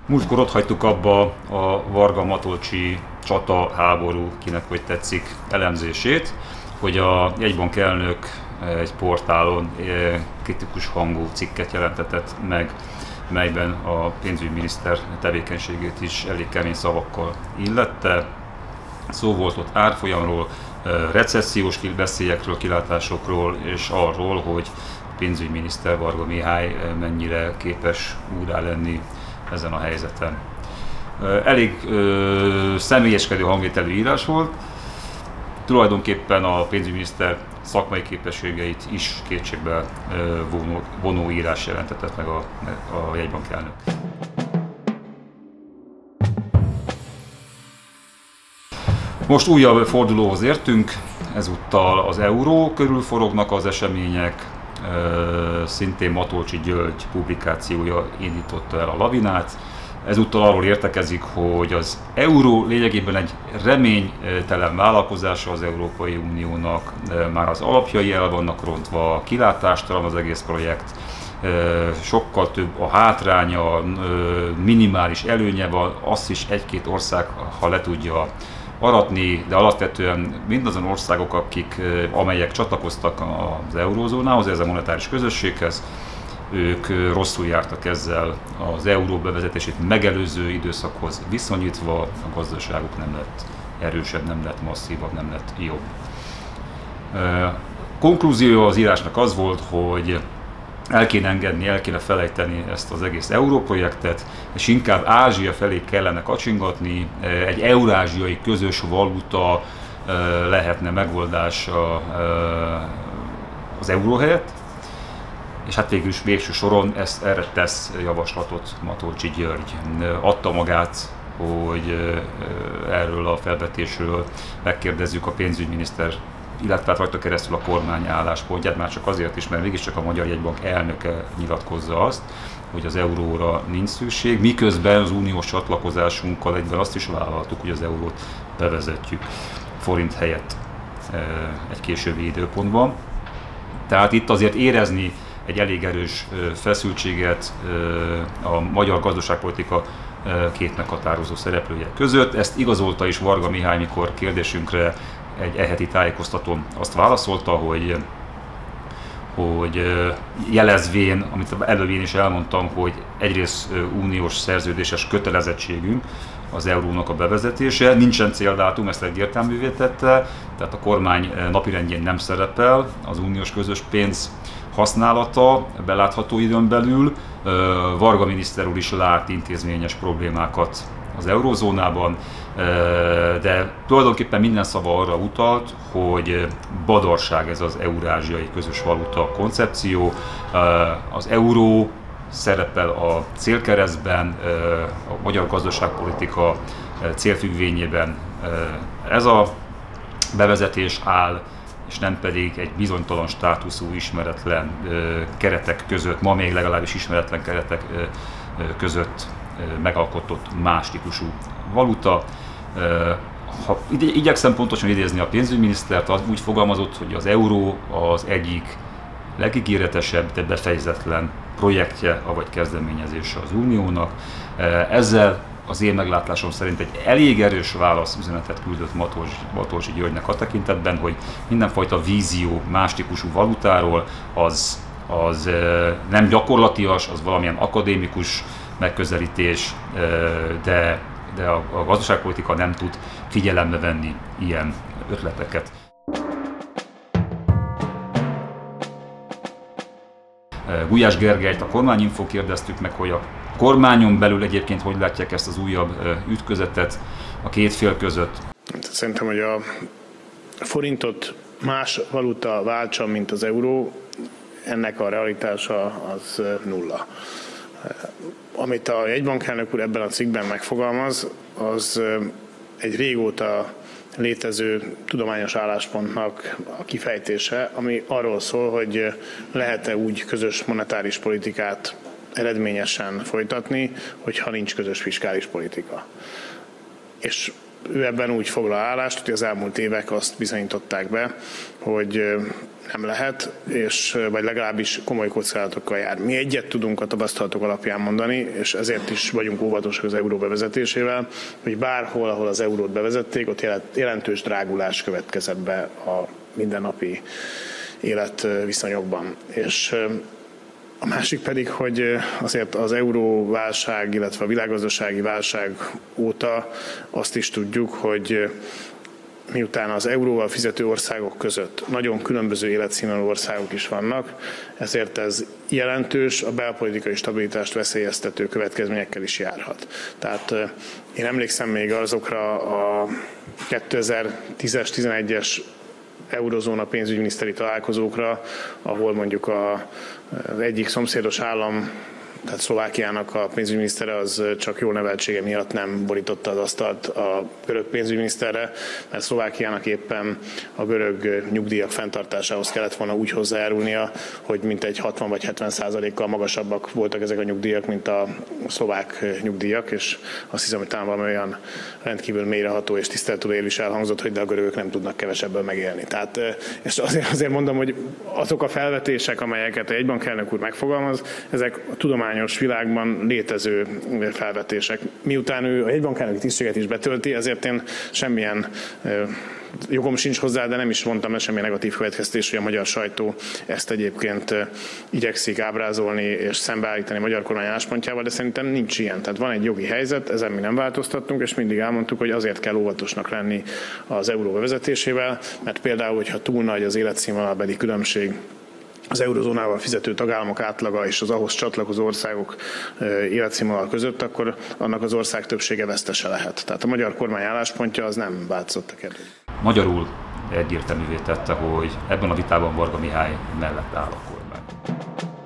Múltkor ott hagytuk abba a Varga-Matolcsi csata háború, kinek hogy tetszik, elemzését, hogy a jegybank elnök egy portálon kritikus hangú cikket jelentetett meg, melyben a pénzügyminiszter tevékenységét is elég kemény szavakkal illette. Szó volt ott árfolyamról, recessziós veszélyekről, kilátásokról, és arról, hogy a pénzügyminiszter Varga Mihály mennyire képes úrrá lenni ezen a helyzeten. Elég személyeskedő hangvételű írás volt, tulajdonképpen a pénzügyminiszter szakmai képességeit is kétségbe vonó írás jelentetett meg a jegybank elnök. Most újabb fordulóhoz értünk, ezúttal az euró körül forognak az események, szintén Matolcsy György publikációja indította el a lavinát. Ezúttal arról értekezik, hogy az euró lényegében egy reménytelen vállalkozása az Európai Uniónak, már az alapjai el vannak rontva, kilátástalan az egész projekt, sokkal több a hátránya, minimális előnye van, azt is egy-két ország, ha le tudja aratni, de alapvetően mindazon országok, amelyek csatlakoztak az eurózónához, ez a monetáris közösséghez, ők rosszul jártak ezzel az euró bevezetését megelőző időszakhoz viszonyítva, a gazdaságuk nem lett erősebb, nem lett masszívabb, nem lett jobb. Konklúziója az írásnak az volt, hogy el kéne engedni, el kéne felejteni ezt az egész európrojektet, és inkább Ázsia felé kellene kacsingatni, egy eurázsiai közös valuta lehetne megoldás az euró helyett, és hát végül is végső soron erre tesz javaslatot Matolcsy György. Adta magát, hogy erről a felvetésről megkérdezzük a pénzügyminiszter, illetve rajta keresztül a kormány álláspontját, már csak azért is, mert mégiscsak a Magyar Jegybank elnöke nyilatkozza azt, hogy az euróra nincs szükség, miközben az uniós csatlakozásunkkal egyben azt is vállaltuk, hogy az eurót bevezetjük forint helyett egy későbbi időpontban. Tehát itt azért érezni egy elég erős feszültséget a magyar gazdaságpolitika két meghatározó szereplője között. Ezt igazolta is Varga Mihály, mikor kérdésünkre egy e-heti tájékoztatón azt válaszolta, hogy jelezvén, amit előbb én is elmondtam, hogy egyrészt uniós szerződéses kötelezettségünk az eurónak a bevezetése, nincsen céldátum, ezt egyértelművé tette, tehát a kormány napirendjén nem szerepel az uniós közös pénz használata belátható időn belül. Varga miniszter úr is lát intézményes problémákat az eurózónában, de tulajdonképpen minden szava arra utalt, hogy badarság ez az eurázsiai közös valuta koncepció. Az euró szerepel a célkeresztben, a magyar gazdaságpolitika célfüggvényében ez a bevezetés áll, és nem pedig egy bizonytalan státuszú, ismeretlen keretek között, ma még legalábbis ismeretlen keretek között megalkotott más típusú valuta. Ha igyekszem pontosan idézni a pénzügyminisztert, az úgy fogalmazott, hogy az euró az egyik legígéretesebb, de befejezetlen projektje, avagy kezdeményezése az uniónak. Ezzel az én meglátásom szerint egy elég erős válaszüzenetet küldött Matolcsy Györgynek a tekintetben, hogy mindenfajta vízió más típusú valutáról az nem gyakorlatias, az valamilyen akadémikus megközelítés, de a gazdaságpolitika nem tud figyelembe venni ilyen ötleteket. Gulyás Gergelyt, a Kormányinfo kérdeztük meg, hogy a kormányon belül egyébként hogy látják ezt az újabb ütközetet a két fél között. Szerintem, hogy a forintot más valuta váltsa, mint az euró, ennek a realitása az nulla. Amit a jegybankelnök úr ebben a cikkben megfogalmaz, az egy régóta létező tudományos álláspontnak a kifejtése, ami arról szól, hogy lehet-e úgy közös monetáris politikát eredményesen folytatni, hogyha nincs közös fiskális politika. És ő ebben úgy foglal állást, hogy az elmúlt évek azt bizonyították be, hogy nem lehet, vagy legalábbis komoly kockázatokkal jár. Mi egyet tudunk a tapasztalatok alapján mondani, és ezért is vagyunk óvatosak az euró bevezetésével, hogy bárhol, ahol az eurót bevezették, ott jelentős drágulás következett be a mindennapi életviszonyokban. És a másik pedig, hogy azért az euróválság, illetve a világgazdasági válság óta azt is tudjuk, hogy miután az euróval fizető országok között nagyon különböző életszínvonalú országok is vannak, ezért ez jelentős, a belpolitikai stabilitást veszélyeztető következményekkel is járhat. Tehát én emlékszem még azokra a 2010-es, 11-es eurozóna pénzügyminiszteri találkozókra, ahol mondjuk az egyik szomszédos állam, tehát Szlovákiának a pénzügyminisztere az csak jól neveltsége miatt nem borította az asztalt a görög pénzügyminiszterre, mert Szlovákiának éppen a görög nyugdíjak fenntartásához kellett volna úgy hozzájárulnia, hogy mintegy 60 vagy 70%-kal magasabbak voltak ezek a nyugdíjak, mint a szlovák nyugdíjak, és azt hiszem, hogy talán valami olyan rendkívül mélyreható és tiszteletről élő is elhangzott, hogy de a görögök nem tudnak kevesebből megélni. Tehát, és azért mondom, hogy azok a felvetések, amelyeket a jegybankelnök úr megfogalmaz, ezek a tudományos világban létező felvetések. Miután ő a jegybankelnöki tisztséget is betölti, ezért én semmilyen jogom sincs hozzá, de nem is mondtam el semmilyen negatív következtés, hogy a magyar sajtó ezt egyébként igyekszik ábrázolni és szembeállítani a magyar kormány álláspontjával, de szerintem nincs ilyen. Tehát van egy jogi helyzet, ezen mi nem változtattunk, és mindig elmondtuk, hogy azért kell óvatosnak lenni az euró bevezetésével, mert például, hogyha túl nagy az életszínvonalbeli különbség az eurozónával fizető tagállamok átlaga és az ahhoz csatlakozó országok életszínvonal között, akkor annak az ország többsége vesztese lehet. Tehát a magyar kormány álláspontja az nem változott a kérdés. Magyarul egyértelművé tette, hogy ebben a vitában Varga Mihály mellett áll a kormány.